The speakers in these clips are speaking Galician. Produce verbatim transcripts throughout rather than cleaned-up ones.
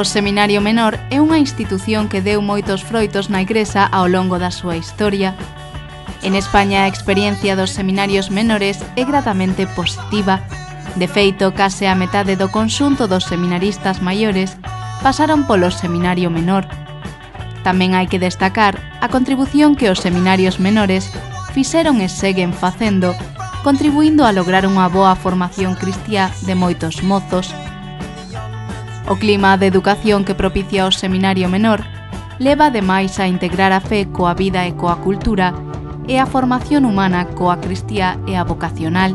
O Seminario Menor é unha institución que deu moitos froitos na Igrexa ao longo da súa historia. En España a experiencia dos seminarios menores é gratamente positiva. De feito, case a metade do conxunto dos seminaristas maiores pasaron polo Seminario Menor. Tamén hai que destacar a contribución que os seminarios menores fixeron e seguen facendo, contribuindo a lograr unha boa formación cristiá de moitos mozos. O clima de educación que propicia o Seminario Menor leva ademais a integrar a fe coa vida e coa cultura e a formación humana coa cristiá e a vocacional.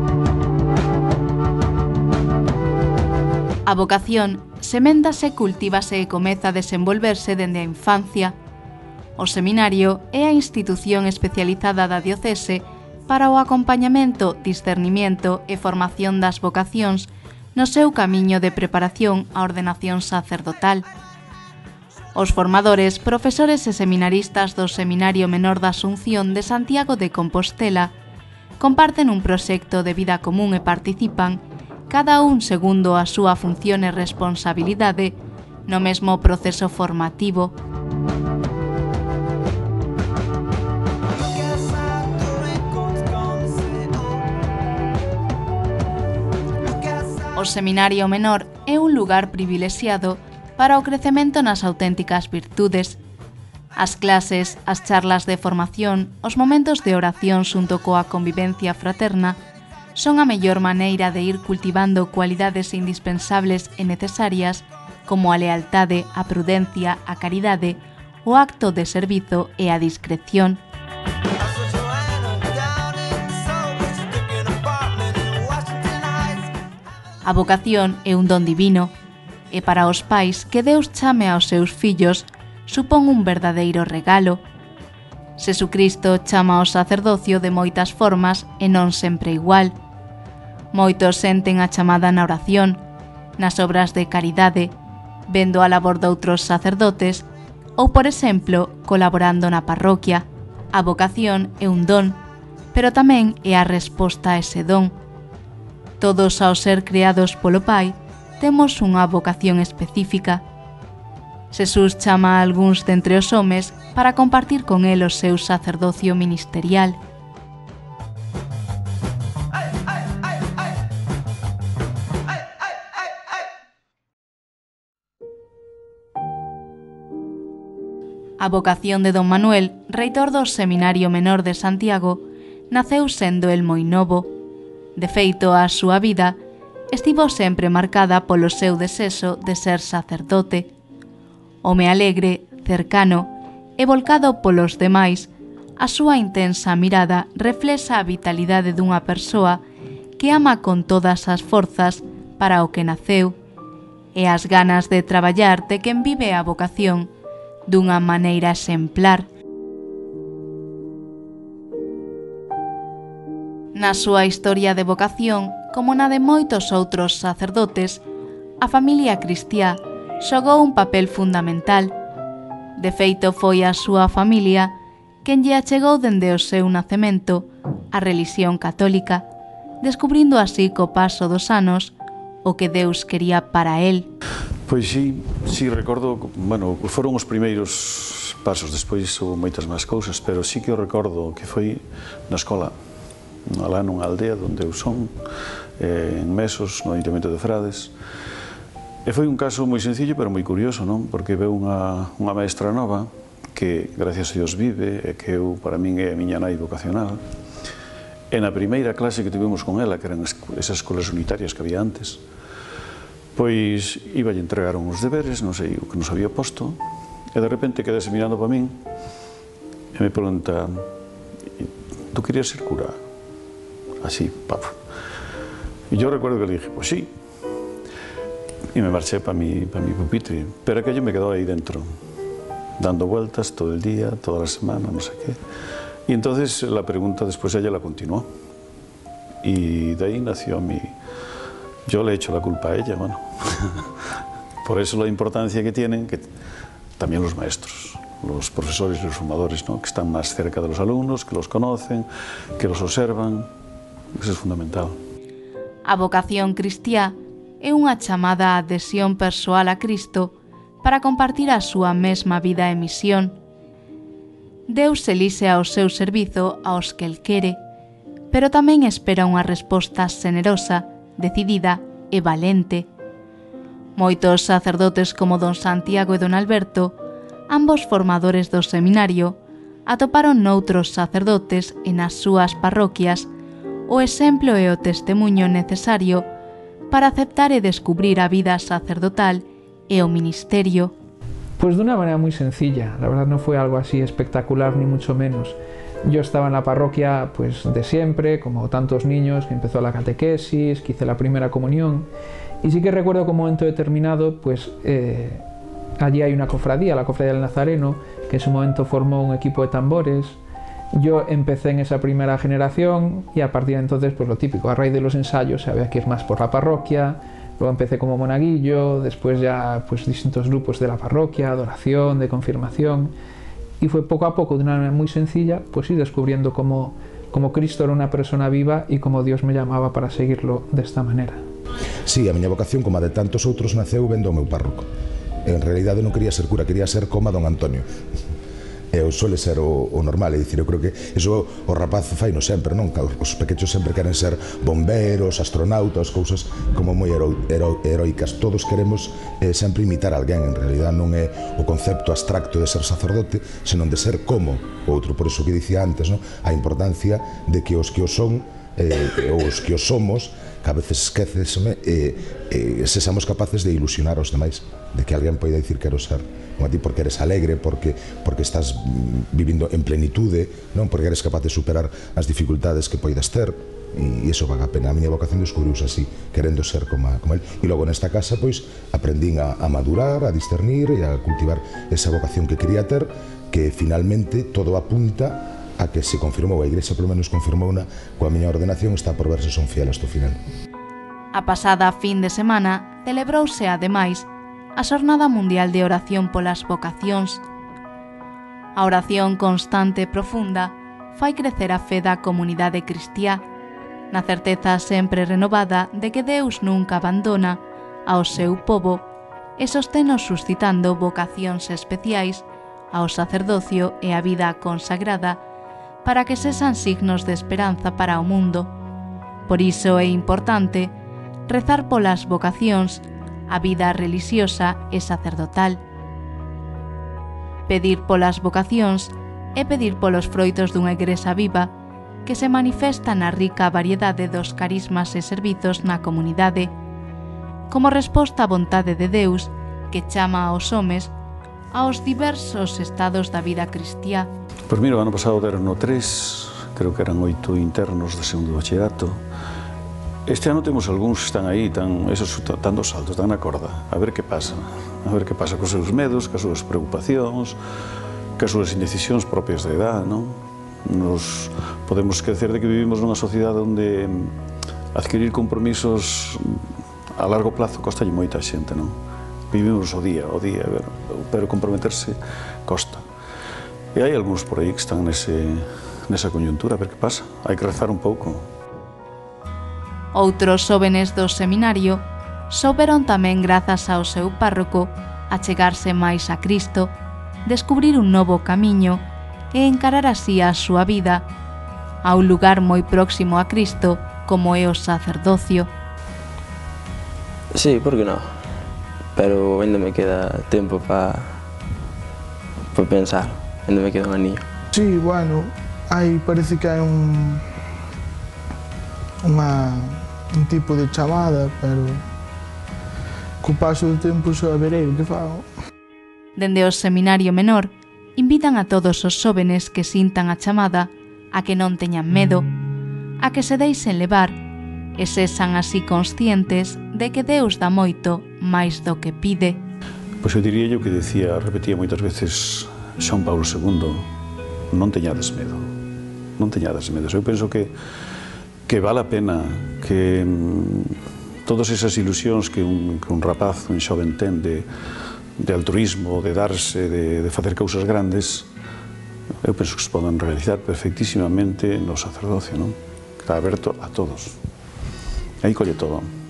A vocación seméntase, cultívase e comeza a desenvolverse dende a infancia. O seminario é a institución especializada da diocese para o acompañamento, discernimento e formación das vocacións no seu camiño de preparación á ordenación sacerdotal. Os formadores, profesores e seminaristas do Seminario Menor da Asunción de Santiago de Compostela comparten un proxecto de vida común e participan, cada un segundo a súa función e responsabilidade, no mesmo proceso formativo. O Seminario Menor é un lugar privilexiado para o crecemento nas auténticas virtudes. As clases, as charlas de formación, os momentos de oración xunto coa convivencia fraterna son a mellor maneira de ir cultivando cualidades indispensables e necesarias como a lealtade, a prudencia, a caridade, o acto de servizo e a discreción. A vocación é un don divino, e para os pais que Deus chame aos seus fillos supón un verdadeiro regalo. Xesucristo chama ao sacerdocio de moitas formas e non sempre igual. Moitos senten a chamada na oración, nas obras de caridade, vendo a labor doutros sacerdotes ou, por exemplo, colaborando na parroquia. A vocación é un don, pero tamén é a resposta a ese don. Todos, ao ser creados polo Pai, temos unha vocación específica. Xesús chama a algúns dentre os homes para compartir con el o seu sacerdocio ministerial. A vocación de don Manuel, reitor do Seminario Menor de Santiago, naceu sendo el moi novo. De feito, a súa vida estivo sempre marcada polo seu desexo de ser sacerdote. Home alegre, cercano e volcado polos demais, a súa intensa mirada reflexa a vitalidade dunha persoa que ama con todas as forzas para o que naceu e as ganas de traballar de quen vive a vocación dunha maneira exemplar. Na súa historia de vocación, como na de moitos outros sacerdotes, a familia cristiá xogou un papel fundamental. De feito, foi a súa familia quen lle achegou dende o seu nacemento a relixión católica, descubrindo así co paso dos anos o que Deus quería para el. Pois sí, sí, recordo, bueno, foron os primeiros pasos, despois houve moitas máis cousas, pero sí que eu recordo que foi na escola, alá nunha aldea onde eu son, en Mesos, no Ayuntamento de Frades. E foi un caso moi sencillo, pero moi curioso, non? Porque veu unha, unha maestra nova que, gracias a Dios, vive, e que eu, para min, é a miña nai vocacional. E na primeira clase que tivemos con ela, que eran esas escolas unitarias que había antes, pois iba a entregar uns deberes, non sei o que nos había posto, e de repente quedase mirando para min e me pregunta: ¿tú querías ser cura? Así, pap. E yo recuerdo que le dije, pues sí. Y me marché para mi, para mi pupitre, pero aquello me quedó ahí dentro, dando vueltas todo el día, toda la semana, no sé qué. Y entonces la pregunta después ella la continuó. Y de ahí nació mi... Yo le he hecho la culpa a ella, bueno. Por eso la importancia que tienen que también los maestros, los profesores y los formadores, ¿no? Que están más cerca de los alumnos, que los conocen, que los observan. Eso es fundamental. A vocación cristiá é unha chamada á adhesión persoal a Cristo para compartir a súa mesma vida e misión. Deus elixe ao seu servizo aos que el quere, pero tamén espera unha resposta xenerosa, decidida e valente. Moitos sacerdotes como don Santiago e don Alberto, ambos formadores do seminario, atoparon noutros sacerdotes e nas súas parroquias o exemplo e o testemunho necesario para aceptar e descubrir a vida sacerdotal e o ministerio. Pues de una manera muy sencilla, la verdad no fue algo así espectacular ni mucho menos. Yo estaba en la parroquia pues de siempre, como tantos niños, que empezó la catequesis, que hice la primera comunión, y sí que recuerdo que en un momento determinado, pues eh, allí hay una cofradía, la Cofradía del Nazareno, que en su momento formó un equipo de tambores. Yo empecé en esa primera generación y a partir de entonces, pues lo típico, a raíz de los ensayos había que ir más por la parroquia. Luego empecé como monaguillo, después ya pues distintos grupos de la parroquia, de oración, de confirmación, y fue poco a poco, de una manera muy sencilla, pues ir descubriendo cómo, cómo Cristo era una persona viva y cómo Dios me llamaba para seguirlo de esta manera. Sí, a miña vocación, como a de tantos outros, naceu vendo o meu párroco. En realidade non quería ser cura, quería ser como don Antonio. E o suele ser o, o normal, é dicir, eu creo que iso o rapaz fai no sempre, non? Os pequechos sempre queren ser bomberos, astronautas, cousas como moi hero, hero, heroicas. Todos queremos eh, sempre imitar a alguén, en realidad non é o concepto abstracto de ser sacerdote, senón de ser como outro. Por iso que dicía antes, non? A importancia de que os que o son, eh, os que o somos, que a veces esquecesme, e eh, eh, sesamos capaces de ilusionar aos demais, de que alguén poida dicir quero ser como a ti porque eres alegre, porque, porque estás vivindo en plenitude, non? Porque eres capaz de superar as dificultades que poidas ter, e iso vale a pena. A miña vocación descubriuse así, querendo ser como, a, como él. E logo nesta casa, pois, aprendín a, a madurar, a discernir e a cultivar esa vocación que quería ter, que finalmente todo apunta a que se confirmou, a Igrexa polo menos confirmou na coa miña ordenación, está por ver se son fiel hasta o final. A pasada fin de semana celebrouse ademais a Xornada Mundial de Oración polas Vocacións. A oración constante e profunda fai crecer a fe da comunidade cristiá, na certeza sempre renovada de que Deus nunca abandona ao seu pobo e sostenos suscitando vocacións especiais ao sacerdocio e a vida consagrada para que sexan signos de esperanza para o mundo. Por iso é importante rezar polas vocacións, a vida religiosa e sacerdotal. Pedir polas vocacións é pedir polos froitos dunha igrexa viva que se manifesta na rica variedade dos carismas e servizos na comunidade, como resposta á vontade de Deus que chama aos homes aos diversos estados da vida cristiá. Pois mira, o ano pasado deron no tres, creo que eran oito internos de segundo bachillerato. Este ano temos algúns que están aí, tan, esos, tan dos saltos, tan na corda, a ver que pasa, a ver que pasa cos seus medos, cas súas preocupacións, cas súas indecisións propias da edad, non? Nos podemos esquecer de que vivimos nunha sociedade onde adquirir compromisos a largo plazo costa moita xente, non? Vivimos o día, o día, pero comprometerse costa. E hai algúns por aí que están nese, nesa coyuntura, a ver que pasa, hai que rezar un pouco. Outros xóvenes do seminario souberon tamén, grazas ao seu párroco, achegarse máis a Cristo, descubrir un novo camiño e encarar así a súa vida a un lugar moi próximo a Cristo como é o sacerdocio. Sí, por que non? Pero ainda me queda tempo para pa pensar, ainda me queda un anillo. Sí, bueno, hai, parece que hai un unha un tipo de chamada, pero co paso do tempo só verei o que fago. Dende o Seminario Menor, invitan a todos os xóvenes que sintan a chamada a que non teñan medo, a que se deixen levar e sexan así conscientes de que Deus dá moito máis do que pide. Pois eu diría yo que decía, repetía moitas veces Xoán Paulo segundo, non teñades medo, non teñades medo. Eu penso que que vale a pena que mmm, todas esas ilusións que un, que un rapaz, un xoven ten de, de altruismo, de darse, de, de facer cousas grandes, eu penso que se poden realizar perfectísimamente no sacerdocio, non? Que está aberto a todos. Aí colle todo.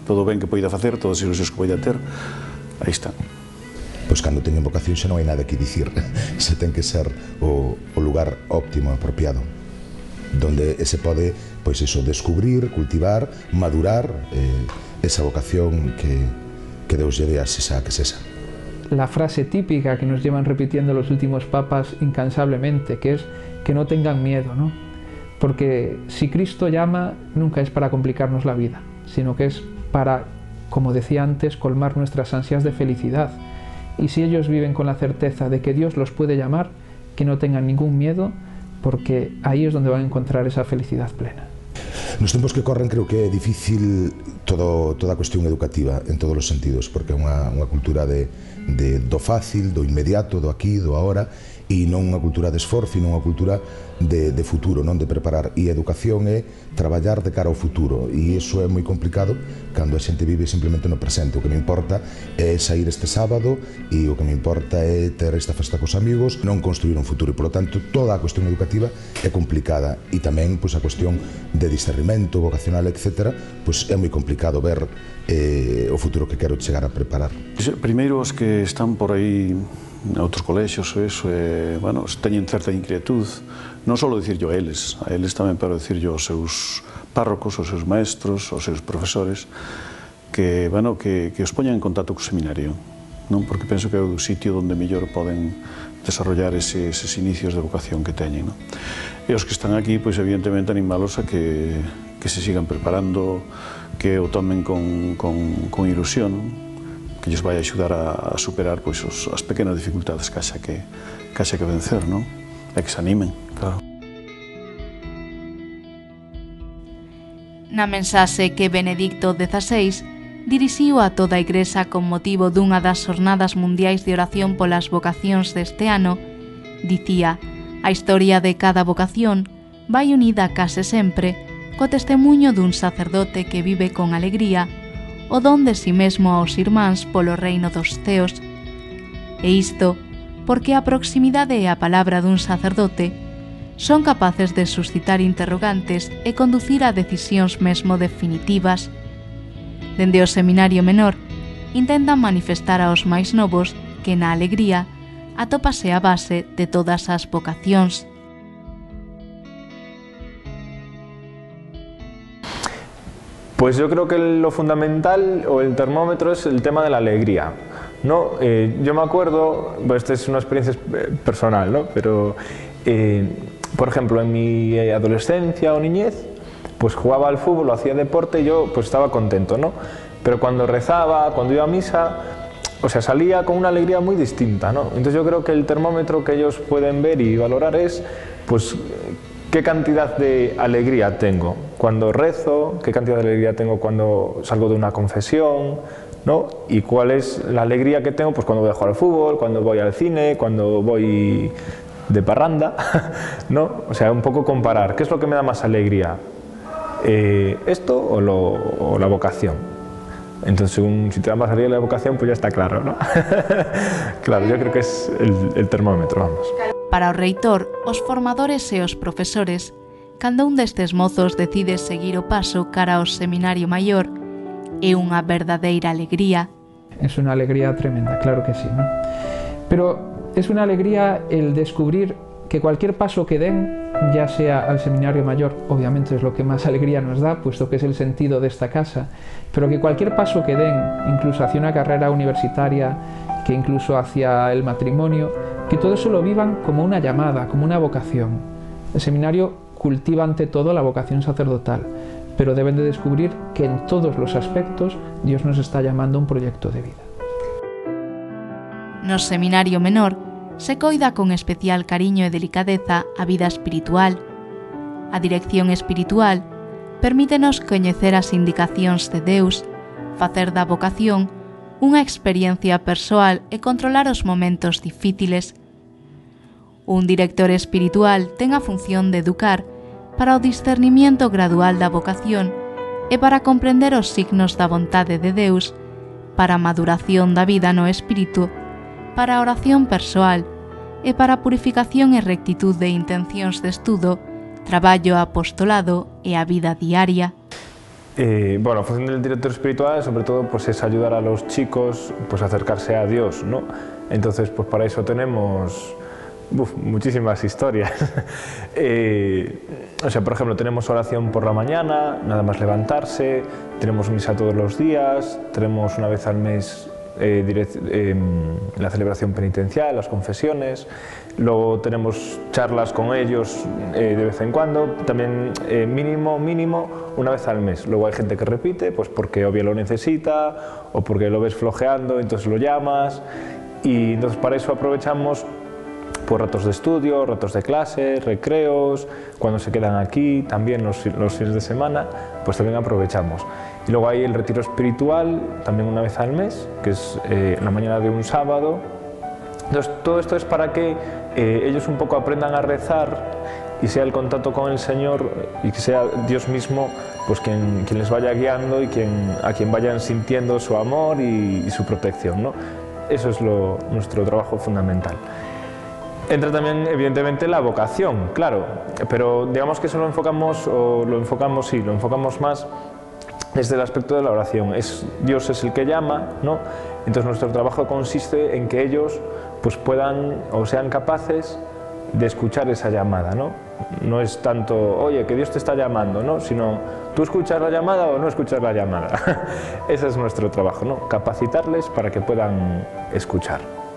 todo o ben que poida facer, todas as ilusións que poida ter, aí están. Pois cando teñen vocación xa non hai nada que dicir, se ten que ser o, o lugar óptimo, apropiado, donde se pode, pois iso, descubrir, cultivar, madurar eh, esa vocación que, que Deus lle dé a esa que sesa. La frase típica que nos llevan repitiendo los últimos papas incansablemente, que es que no tengan miedo, ¿no? Porque si Cristo llama, nunca es para complicarnos la vida, sino que es para, como decía antes, colmar nuestras ansias de felicidad. Y si ellos viven con la certeza de que Dios los puede llamar, que no tengan ningún miedo, porque ahí es donde van a encontrar esa felicidad plena. Nos tempos que corren creo que é difícil todo, toda a cuestión educativa en todos os sentidos, porque é unha, unha cultura de, de, do fácil, do inmediato, do aquí, do ahora, e non unha cultura de esforzo, non unha cultura de, de futuro, non de preparar. E a educación é traballar de cara ao futuro, e iso é moi complicado cando a xente vive simplemente no presente. O que me importa é sair este sábado, e o que me importa é ter esta festa cos amigos, non construir un futuro. E, polo tanto, toda a cuestión educativa é complicada, e tamén pois, a cuestión de discernimento vocacional, etcétera, pois é moi complicado ver eh, o futuro que quero chegar a preparar. Primeiro, os que están por aí outros colexios, eso, eh, bueno, teñen certa inquietud, non só dicirlo a eles, a eles tamén, pero dicirlo aos seus párrocos, aos seus maestros, aos seus profesores, que, bueno, que, que os poñan en contacto co seminario, non? Porque penso que é o sitio onde mellor poden desarrollar ese, eses inicios de vocación que teñen, non? E os que están aquí, pois, evidentemente, animalos a que, que se sigan preparando, que o tomen con, con, con ilusión, que lles vai axudar a, a superar pois, os, as pequenas dificultades que haxa que, que, haxa que vencer, non? E que se animen, claro. Na mensaxe que Benedicto dezaseis dirixiu a toda a Igrexa con motivo dunha das Xornadas Mundiais de Oración polas Vocacións deste ano, dicía: a historia de cada vocación vai unida case sempre co testemunho dun sacerdote que vive con alegría o don de si mesmo aos irmáns polo reino dos ceos. E isto porque a proximidade e a palabra dun sacerdote son capaces de suscitar interrogantes e conducir a decisións mesmo definitivas. Dende o Seminario Menor, intentan manifestar aos máis novos que na alegría atópase a base de todas as vocacións. Pues yo creo que lo fundamental o el termómetro es el tema de la alegría, ¿no? Eh, yo me acuerdo, pues esta es una experiencia personal, ¿no? Pero, eh, por ejemplo, en mi adolescencia o niñez, pues jugaba al fútbol, hacía deporte y yo pues estaba contento, ¿no? Pero cuando rezaba, cuando iba a misa, o sea, salía con una alegría muy distinta, ¿no? Entonces yo creo que el termómetro que ellos pueden ver y valorar es, pues, qué cantidad de alegría tengo cuando rezo, qué cantidad de alegría tengo cuando salgo de una confesión, ¿no? Y cuál es la alegría que tengo pues cuando voy a jugar al fútbol, cuando voy al cine, cuando voy de parranda, ¿no? O sea, un poco comparar, ¿qué es lo que me da más alegría? Eh, ¿Esto o, lo, o la vocación? Entonces, según si te da más alegría la vocación, pues ya está claro, ¿no? Claro, yo creo que es el, el termómetro, vamos. Para o reitor, os formadores e os profesores, cando un destes mozos decide seguir o paso cara ao Seminario Maior, é unha verdadeira alegría. Es una alegría tremenda, claro que sí, ¿no? Pero es una alegría el descubrir que cualquier paso que den, ya sea al Seminario Mayor, obviamente es lo que más alegría nos da, puesto que es el sentido de esta casa, pero que cualquier paso que den, incluso hacia una carrera universitaria, que incluso hacia el matrimonio, que todo eso lo vivan como una llamada, como una vocación. El seminario cultiva ante todo la vocación sacerdotal, pero deben de descubrir que en todos los aspectos Dios nos está llamando a un proyecto de vida. No Seminario Menor se coida con especial cariño e delicadeza a vida espiritual. A dirección espiritual permítenos coñecer as indicacións de Deus, facer da vocación unha experiencia persoal e controlar os momentos difíciles. Un director espiritual ten a función de educar para o discernimiento gradual da vocación e para comprender os signos da vontade de Deus, para a maduración da vida no espírito, para a oración persoal e para a purificación e rectitud de intencións de estudo, traballo apostolado e a vida diaria. Eh, bueno, la función del director espiritual sobre todo pues es ayudar a los chicos pues a acercarse a Dios, ¿no? Entonces pues para eso tenemos uf, muchísimas historias. eh, o sea, por ejemplo, tenemos oración por la mañana, nada más levantarse, tenemos misa todos los días, tenemos una vez al mes eh, direct, eh, la celebración penitencial, las confesiones, luego tenemos charlas con ellos eh, de vez en cuando, también eh, mínimo, mínimo, una vez al mes. Luego hay gente que repite, pues porque obvio lo necesita o porque lo ves flojeando, entonces lo llamas, y entonces para eso aprovechamos pues ratos de estudio, ratos de clase, recreos, cuando se quedan aquí, también los, los fines de semana, pues también aprovechamos. Y luego hay el retiro espiritual, también una vez al mes, que es eh, la mañana de un sábado. Entonces todo esto es para que eh, ellos un poco aprendan a rezar y sea el contacto con el Señor y que sea Dios mismo pues quien, quien les vaya guiando y quien, a quien vayan sintiendo su amor y, y su protección, ¿no? Eso es lo, nuestro trabajo fundamental. Entra también, evidentemente, la vocación, claro, pero digamos que eso lo enfocamos, o lo enfocamos, sí, lo enfocamos más desde el aspecto de la oración. Es, Dios es el que llama, ¿no? Entonces nuestro trabajo consiste en que ellos pues puedan o sean capaces de escuchar esa llamada, ¿no? No es tanto, oye, que Dios te está llamando, ¿no? Sino, ¿tú escuchas la llamada o no escuchas la llamada? Ese es nuestro trabajo, ¿no? Capacitarles para que puedan escuchar.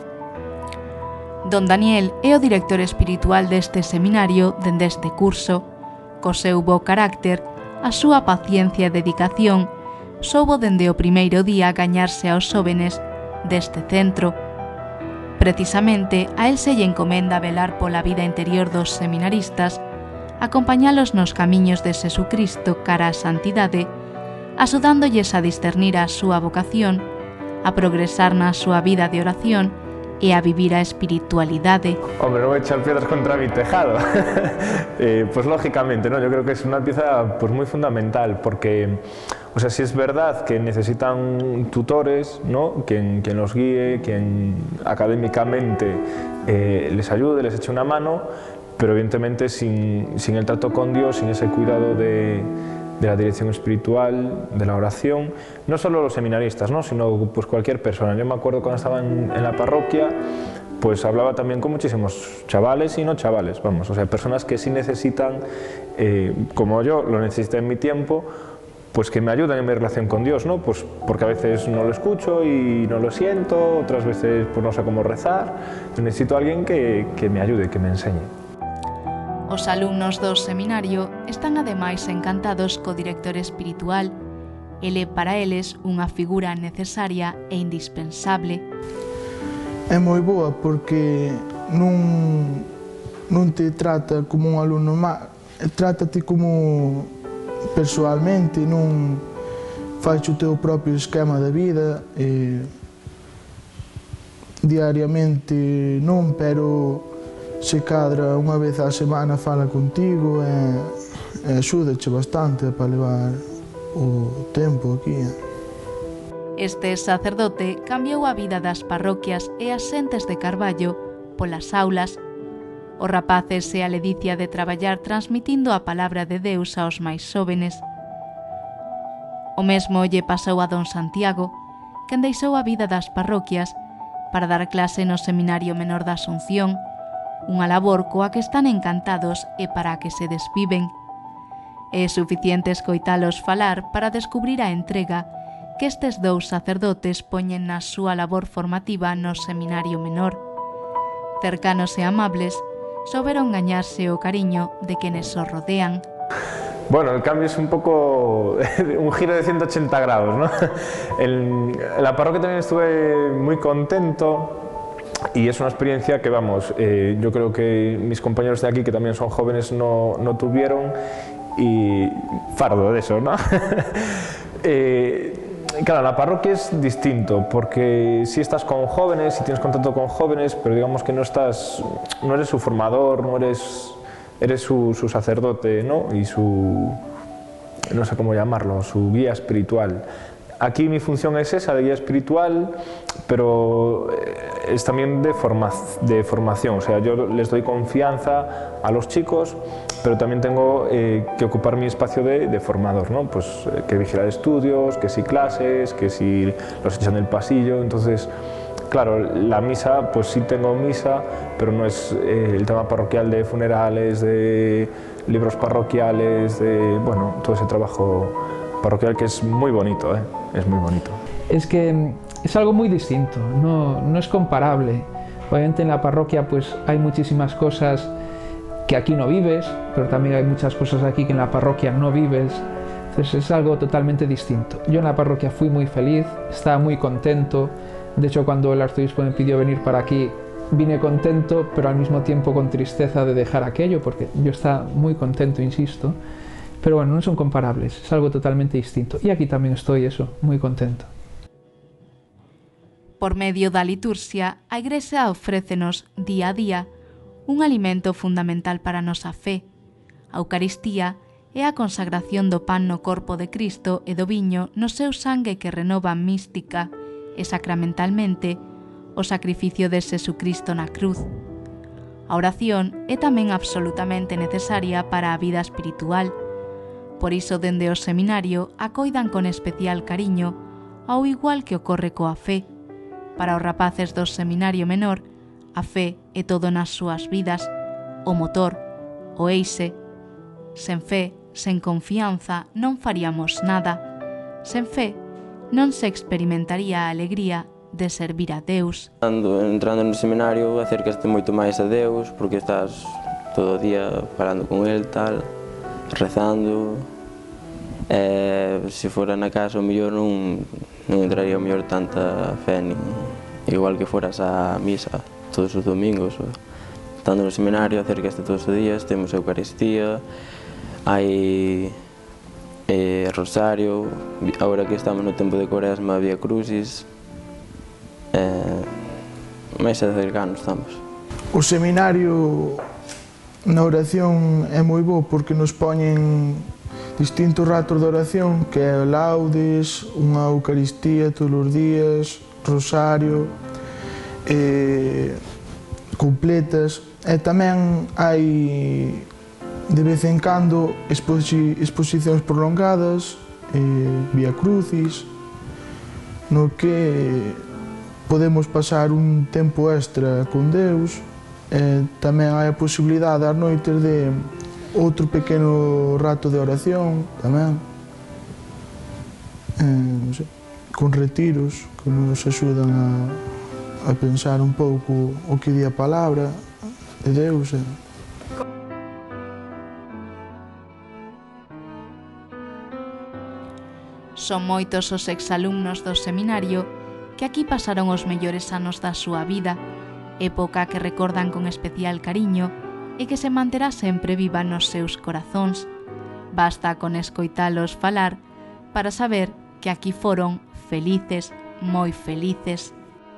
Don Daniel é o director espiritual deste seminario dende este curso. Co seu bo carácter, a súa paciencia e dedicación, soubo dende o primeiro día gañarse aos xóvenes deste centro. Precisamente, a él se lle encomenda velar pola vida interior dos seminaristas, acompañalos nos camiños de Xesucristo cara á santidade, axudándolles a discernir a súa vocación, a progresar na súa vida de oración e a vivir a espiritualidade. Hombre, no voy a echar piedras contra mi tejado. eh, pues lógicamente, ¿no? Yo creo que es una pieza pues muy fundamental porque, o sea, sí es verdad que necesitan tutores, ¿no? Quien, quien los guíe, quien académicamente eh, les ayude, les eche una mano, pero evidentemente sin, sin el trato con Dios, sin ese cuidado de de la dirección espiritual, de la oración, no solo los seminaristas, ¿no? Sino pues cualquier persona. Yo me acuerdo cuando estaba en, en la parroquia, pues hablaba también con muchísimos chavales y no chavales, vamos, o sea, personas que sí necesitan, eh, como yo lo necesité en mi tiempo, pues que me ayuden en mi relación con Dios, ¿no? Pues porque a veces no lo escucho y no lo siento, otras veces pues no sé cómo rezar, necesito a alguien que, que me ayude, que me enseñe. Os alumnos do seminario están ademais encantados co director espiritual. Ele é para eles unha figura necesaria e indispensable. É moi boa porque non, non te trata como un alumno má, trata-te como persoalmente, non faz o teu propio esquema de vida e diariamente non, pero se cadra unha vez á semana fala contigo e, e axúdache bastante para levar o tempo aquí. Este sacerdote cambiou a vida das parroquias e as xentes de Carballo polas aulas. Os rapaces e a ledicia de traballar transmitindo a palabra de Deus aos máis xóvenes. O mesmo lle pasou a don Santiago, quen deixou a vida das parroquias para dar clase no Seminario Menor da Asunción, unha labor coa que están encantados e para a que se desviven. É suficiente escoitalos falar para descubrir a entrega que estes dous sacerdotes poñen na súa labor formativa no Seminario Menor. Cercanos e amables, souberon gañarse o cariño de quenes os rodean. Bueno, el cambio es un poco un giro de ciento ochenta grados, ¿no? En la parroquia también estuve muy contento. Y es una experiencia que, vamos, eh, yo creo que mis compañeros de aquí, que también son jóvenes, no, no tuvieron, y fardo de eso, ¿no? eh, claro, la parroquia es distinto, porque si estás con jóvenes, si tienes contacto con jóvenes, pero digamos que no estás, no eres su formador, no eres, eres su, su sacerdote, ¿no? Y su, no sé cómo llamarlo, su guía espiritual. aquí mi función es esa, de guía espiritual, pero es también de, forma, de formación, o sea, yo les doy confianza a los chicos, pero también tengo eh, que ocupar mi espacio de, de formador, ¿no? Pues eh, que vigilar estudios, que si clases, que si los echan del pasillo, entonces, claro, la misa, pues sí tengo misa, pero no es eh, el tema parroquial de funerales, de libros parroquiales, de, bueno, todo ese trabajo parroquial que es muy bonito, ¿eh? Es muy bonito. Es que es algo muy distinto, no, no es comparable. Obviamente en la parroquia pues hay muchísimas cosas que aquí no vives, pero también hay muchas cosas aquí que en la parroquia no vives. Entonces es algo totalmente distinto. Yo en la parroquia fui muy feliz, estaba muy contento. De hecho, cuando el arzobispo me pidió venir para aquí, vine contento, pero al mismo tiempo con tristeza de dejar aquello, porque yo estaba muy contento, insisto. Pero bueno, no son comparables, es algo totalmente distinto. Y aquí también estoy, eso, muy contento. Por medio da liturxia, a Igrexa ofrécenos, día a día, un alimento fundamental para a nosa fe. A Eucaristía é a consagración do pan no corpo de Cristo e do viño no seu sangue que renova mística e sacramentalmente o sacrificio de Xesucristo na cruz. A oración é tamén absolutamente necesaria para a vida espiritual. Por iso, dende o seminario, a coidan con especial cariño, ao igual que ocorre coa fe. Para os rapaces do seminario menor, a fe é todo nas súas vidas, o motor, o eixe. Sen fe, sen confianza, non faríamos nada. Sen fe, non se experimentaría a alegría de servir a Deus. Entrando no seminario, acércaste moito máis a Deus, porque estás todo o día falando con el, tal, rezando. Eh, se fora na casa, o mellor non, non entraría o mellor tanta fe, nin, igual que foras a misa todos os domingos. Estando no seminario, acércaste todos os días, temos a Eucaristía, hai eh, Rosario, agora que estamos no tempo de Cuaresma, Vía Crucis, eh, máis cercanos estamos. O seminario na oración é moi bo porque nos poñen distintos ratos de oración, que é laudes, unha Eucaristía todos os días, Rosario, eh, completas, e tamén hai de vez en cando exposi exposicións prolongadas, eh, Vía Crucis, no que podemos pasar un tempo extra con Deus. Eh, tamén hai a posibilidade ás noites de outro pequeno rato de oración tamén, eh, non sei, con retiros que nos axudan a, a pensar un pouco o que di a palabra de Deus. Eh. Son moitos os exalumnos do seminario que aquí pasaron os mellores anos da súa vida, época que recordan con especial cariño e que se manterá sempre viva nos seus corazóns. Basta con escoitalos falar para saber que aquí foron felices, moi felices.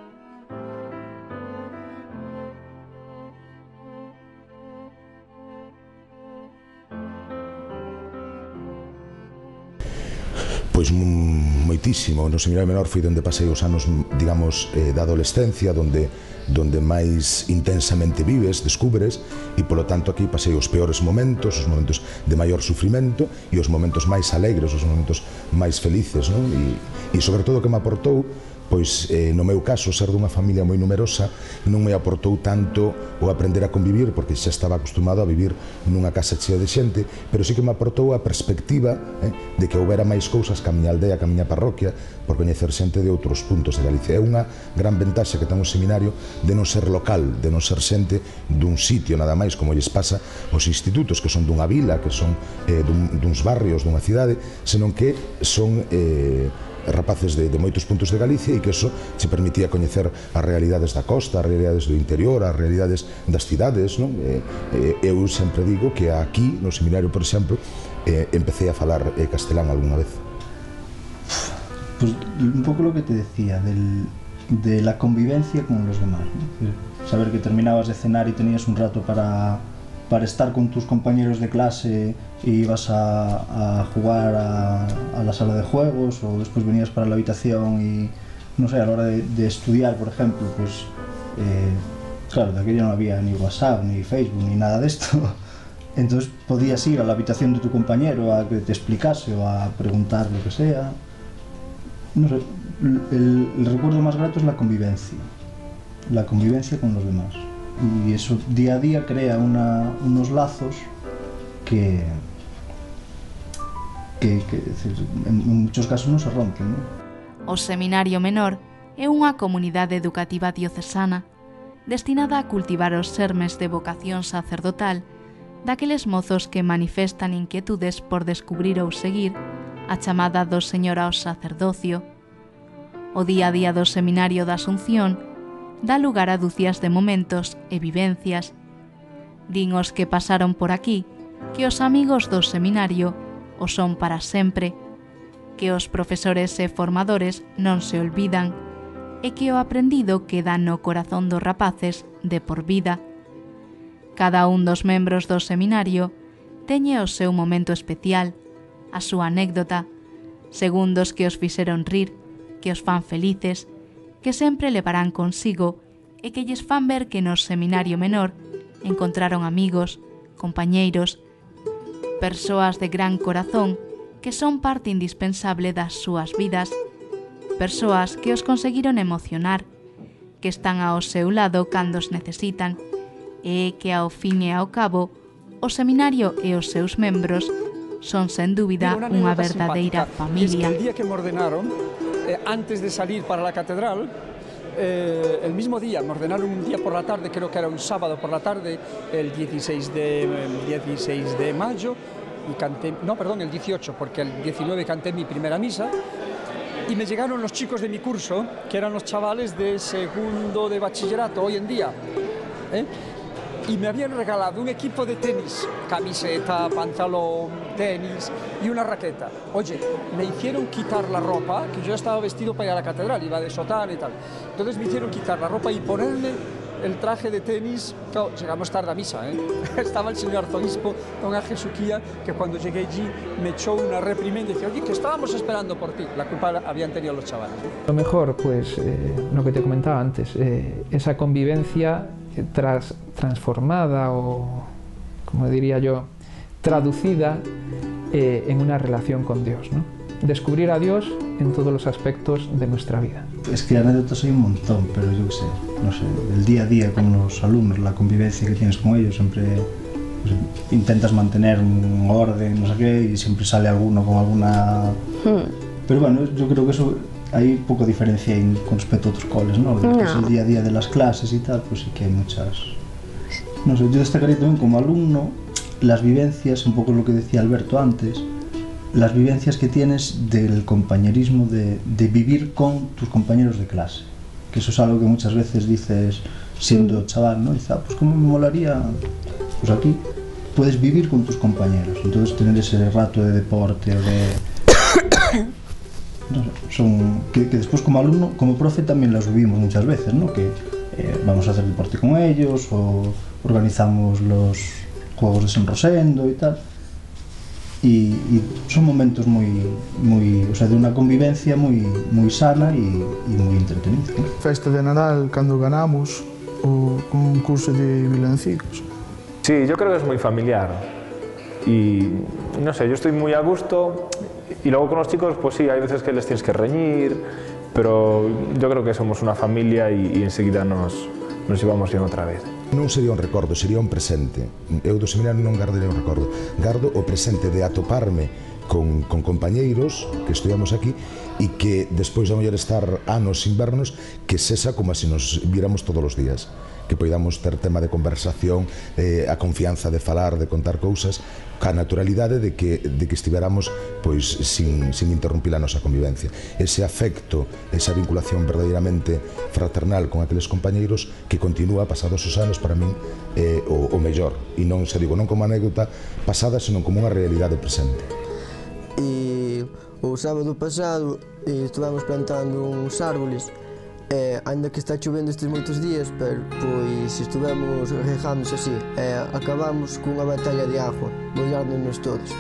Pois moitísimo. No seminario menor foi onde pasei os anos, digamos, eh, da adolescencia, donde donde máis intensamente vives, descubres, e polo tanto aquí pasei os peores momentos, os momentos de maior sufrimento e os momentos máis alegres, os momentos máis felices, non? E, e sobre todo o que me aportou, pois eh, no meu caso, ser dunha familia moi numerosa non me aportou tanto o aprender a convivir, porque xa estaba acostumado a vivir nunha casa chea de xente, pero sí que me aportou a perspectiva eh, de que houbera máis cousas que a miña aldea, que a miña parroquia, por coñecer xente de outros puntos de Galicia. É unha gran ventaxa que ten o seminario de non ser local, de non ser xente dun sitio nada máis, como lles pasa aos institutos, que son dunha vila, que son eh, dun, duns barrios, dunha cidade, senón que son eh, rapaces de, de moitos puntos de Galicia, e que eso se permitía coñecer as realidades da costa, as realidades do interior, as realidades das cidades, non? Eh, eh, eu sempre digo que aquí, no seminario, por exemplo, eh, empecé a falar eh, castelán algunha vez. Pues un poco lo que te decía, del, de la convivencia con los demás, ¿no? Saber que terminabas de cenar y tenías un rato para, para estar con tus compañeros de clase y ibas a, a jugar a, a la sala de juegos, o después venías para la habitación y, no sé, a la hora de, de estudiar, por ejemplo, pues, eh, claro, de aquello no había ni WhatsApp, ni Facebook, ni nada de esto. Entonces podías ir a la habitación de tu compañero a que te explicase o a preguntar lo que sea. No sé, el, el recuerdo más grato es la convivencia, la convivencia con los demás. Y eso día a día crea una, unos lazos que, que, que en, en muchos casos non se rompen, non? O Seminario Menor é unha comunidade educativa diocesana destinada a cultivar os sermes de vocación sacerdotal daqueles mozos que manifestan inquietudes por descubrir ou seguir a chamada do Señor ao sacerdocio. O día a día do Seminario da Asunción dá lugar a dúcias de momentos e vivencias. Din os que pasaron por aquí que os amigos do seminario o son para sempre, que os profesores e formadores non se olvidan e que o aprendido queda no corazón dos rapaces de por vida. Cada un dos membros do seminario teñe o seu momento especial, a súa anécdota, segundos que os fixeron rir, que os fan felices, que sempre levarán consigo e que lles fan ver que no Seminario Menor encontraron amigos, compañeiros, persoas de gran corazón que son parte indispensable das súas vidas, persoas que os conseguiron emocionar, que están ao seu lado cando os necesitan e que ao fin e ao cabo o seminario e os seus membros son sen dúbida unha verdadeira familia. El día que me ordenaron, eh, antes de salir para la catedral, eh, el mismo día, me ordenaron un día por la tarde, creo que era un sábado por la tarde, el dieciséis de mayo, y canté, no, perdón, el dieciocho, porque el diecinueve canté mi primera misa, y me llegaron los chicos de mi curso, que eran los chavales de segundo de bachillerato hoy en día, ¿eh? Y me habían regalado un equipo de tenis, camiseta, pantalón, tenis y una raqueta. Oye, me hicieron quitar la ropa, que yo ya estaba vestido para ir a la catedral, iba de sotana y tal. Entonces me hicieron quitar la ropa y ponerme el traje de tenis. Claro, llegamos tarde a misa, ¿eh? Estaba el señor arzobispo, don Ángel Suquía, que cuando llegué allí me echó una reprimenda y decía, oye, que estábamos esperando por ti. La culpa la habían tenido los chavales, ¿eh? Lo mejor, pues, eh, lo que te comentaba antes, eh, esa convivencia tras, transformada o, como diría yo, traducida eh, en una relación con Dios, ¿no? Descubrir a Dios en todos los aspectos de nuestra vida. Es que anécdotas hay un montón, pero yo qué sé, no sé, el día a día con los alumnos, la convivencia que tienes con ellos, siempre pues, intentas mantener un orden, no sé qué, y siempre sale alguno con alguna... Hmm. Pero bueno, yo creo que eso... Hay poca diferencia en, con respecto a otros coles, ¿no? Lo que es el día a día de las clases y tal, pues sí que hay muchas... No sé, yo destacaría también como alumno las vivencias, un poco lo que decía Alberto antes, las vivencias que tienes del compañerismo, de, de vivir con tus compañeros de clase. Que eso es algo que muchas veces dices siendo chaval, ¿no? Dices, ah, pues cómo me molaría... Pues aquí puedes vivir con tus compañeros, entonces tener ese rato de deporte o de... No sé, son, que, que después como alumno, como profe también las vivimos muchas veces, ¿no? Que eh, vamos a hacer deporte con ellos o organizamos los juegos de San Rosendo y tal. Y, y son momentos muy, muy, o sea, de una convivencia muy, muy sana y, y muy entretenida, ¿no? Festa de Nadal, cando ganamos o concurso de villancicos. Sí, yo creo que es muy familiar y no sé, yo estoy muy a gusto. Y luego con los chicos, pues sí, hay veces que les tienes que reñir, pero yo creo que somos una familia y, y enseguida nos, nos llevamos bien otra vez. Non sería un recordo, sería un presente. Eu do seminario non gardaría un recordo. Gardo o presente de atoparme con, con compañeiros que estudiamos aquí e que despois de mellor estar anos sin vernos, que sesa como se nos viéramos todos os días. Que poidamos ter tema de conversación, eh, a confianza de falar, de contar cousas, ca naturalidade de que, de que estiveramos pois, sin, sin interrumpir a nosa convivencia. Ese afecto, esa vinculación verdadeiramente fraternal con aqueles compañeiros que continúa pasados os anos para min eh, o, o mellor. E non se digo non como anécdota pasada, senón como unha realidade presente. E o sábado pasado eh, estivemos plantando uns árboles Eh, ainda que está chovendo estes moitos días, pero pois estuvemos regándose así, e eh, acabamos cunha batalla de agua, mollándonos todos.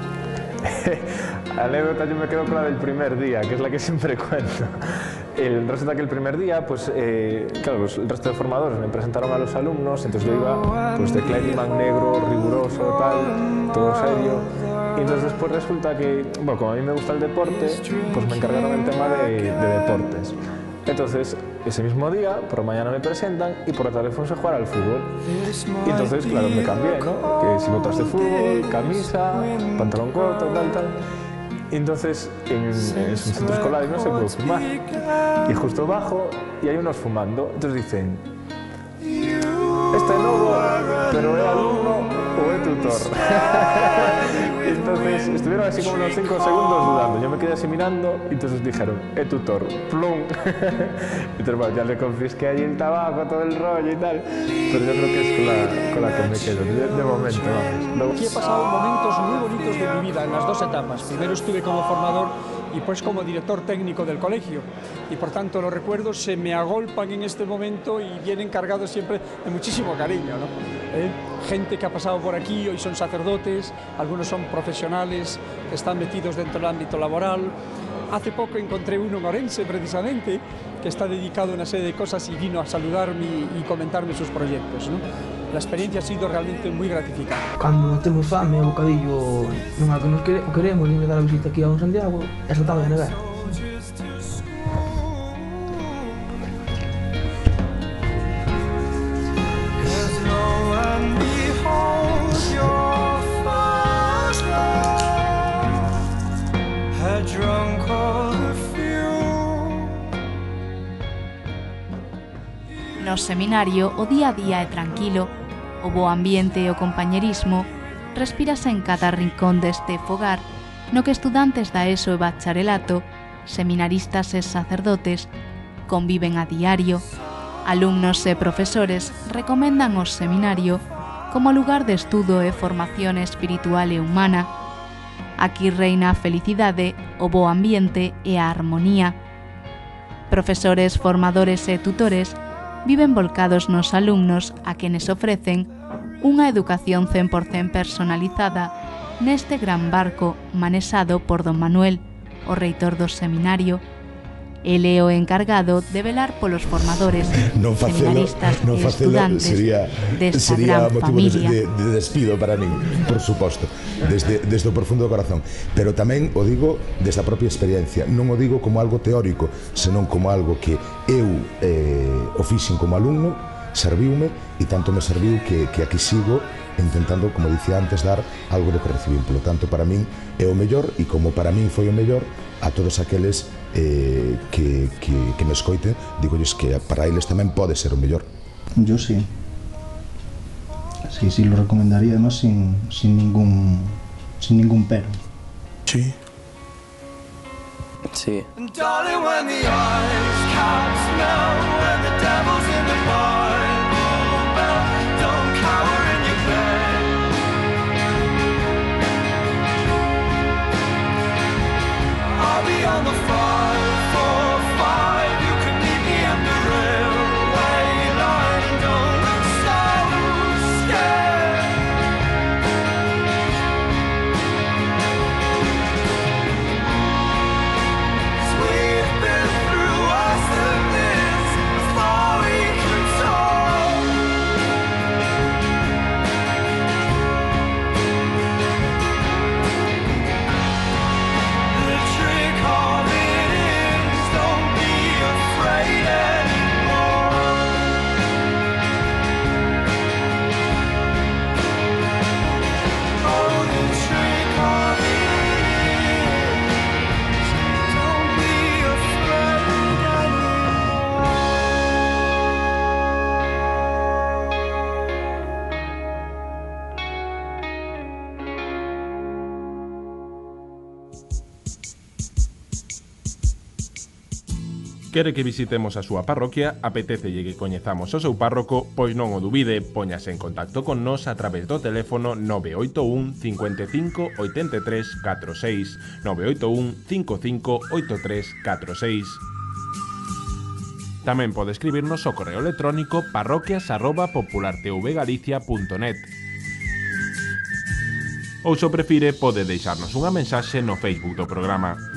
La anécdota yo me quedo con la del primer día, que es la que siempre cuento. El, resulta que el primer día, pues, eh, claro, pues, el resto de formadores me presentaron a los alumnos, entonces yo iba pues, de Clayman negro, riguroso, tal, todo serio. Y entonces después resulta que, bueno, como a mí me gusta el deporte, pues me encargaron el tema de, de deportes. Entonces, ese mismo día, por la mañana me presentan y por la tarde fuimos a jugar al fútbol. Y entonces, claro, me cambié, ¿no? Que si botas de fútbol, camisa, pantalón corto, tal, tal. Y entonces, en, en un centro escolar no se puede fumar. Y justo bajo y hay unos fumando. Entonces dicen, este lobo, pero es alumno o es tutor. Entonces estuvieron así como unos cinco segundos dudando. Yo me quedé así mirando y entonces dijeron, es tutor, plum. Entonces bueno, ya le confisqué allí el tabaco, todo el rollo y tal. Pero yo creo que es con la, con la que me quedo, de, de momento, vamos. Luego... Aquí he pasado momentos muy bonitos de mi vida en las dos etapas. Primero estuve como formador y pues como director técnico del colegio. Y por tanto los recuerdos se me agolpan en este momento y vienen cargados siempre de muchísimo cariño, ¿no? ¿Eh? Gente que ha pasado por aquí, hoy son sacerdotes, algunos son profesionales, están metidos dentro del ámbito laboral. Hace poco encontré uno en Orense, precisamente, que está dedicado a una serie de cosas y vino a saludarme y comentarme sus proyectos, ¿no? La experiencia ha sido realmente muy gratificante. Cando temos fame, o bocadillo non é o que nos quere, o queremos, e me dar a visita aquí a un Santiago, e saltamos de negar. No seminario o día a día é tranquilo, o bo ambiente e o compañerismo respírase en cada rincón deste fogar no que estudantes da ESO e bacharelato, seminaristas e sacerdotes conviven a diario. Alumnos e profesores recomendan o seminario como lugar de estudo e formación espiritual e humana. Aquí reina a felicidade, o bo ambiente e a armonía. Profesores, formadores e tutores viven volcados nos alumnos a quenes ofrecen unha educación cen por cen personalizada neste gran barco manexado por don Manuel, o reitor do seminario. El é o encargado de velar polos formadores, non facelo, seminaristas non e facelo estudantes sería, desta sería gran motivo familia. de, de, de despido para min, por suposto, desde, desde o profundo do corazón. Pero tamén o digo desde a propia experiencia, non o digo como algo teórico, senón como algo que eu eh, o fixen como alumno, serviume e tanto me serviu que, que aquí sigo intentando, como dicía antes, dar algo do que recibín. Por lo tanto, para min é o mellor, e como para min foi o mellor, a todos aqueles eh, que, que, que me escoiten, digolles que para eles tamén pode ser o mellor. Yo sí. Sí, sí, lo recomendaría además sin, sin ningún sin ningún pero. Sí. Sí. On the five, four, five, you can meet me at the railway line. Don't look so scared. We've been through worse than this before we can talk. The trick of it is, don't be afraid anymore. Oh, the trick of it is, don't be afraid anymore. Quere que visitemos a súa parroquia, apetécelle que coñezamos o seu párroco, pois non o dubide, póñase en contacto con nós a través do teléfono nove oito un, cinco cinco, oito tres, catro seis, nove oito un, cinco cinco, oito tres, catro seis. Tamén pode escribirnos ao correo electrónico parroquias arroba populartvgalicia punto net. Ou se o prefire, pode deixarnos unha mensaxe no Facebook do programa.